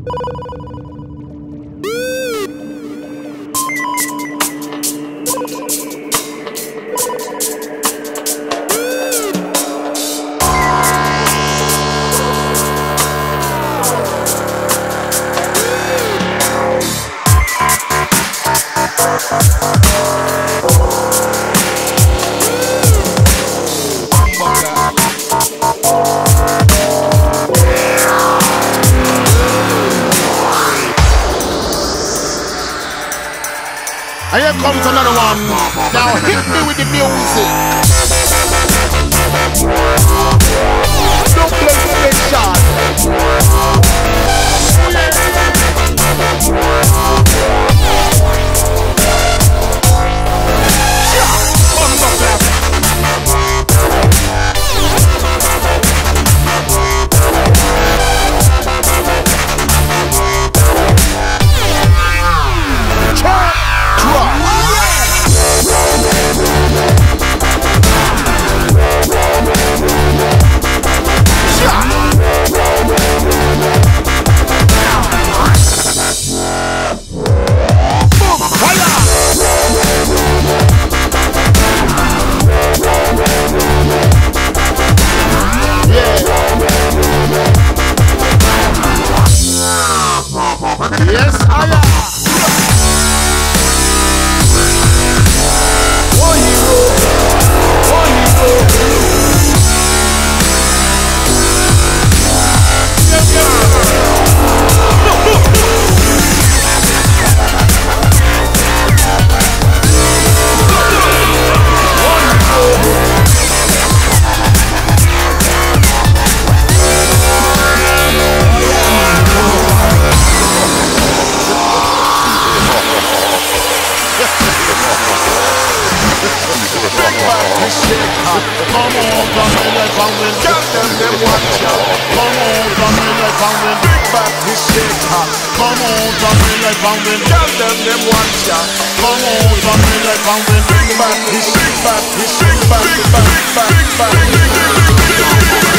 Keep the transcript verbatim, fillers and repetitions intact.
And here comes another one. Now hit me with the music. Don't play the big shot. Yes, I am. One hero, one hero. Yes, yes. Come on, come in like bangin'. Tell them them watch out. Come on, come in like bangin'. Big back, this shit hot. Come on, come in like bangin'. Tell them them watch out. Come on, come in like bangin'. Big back, this big back, this big back, big back, big back, big back.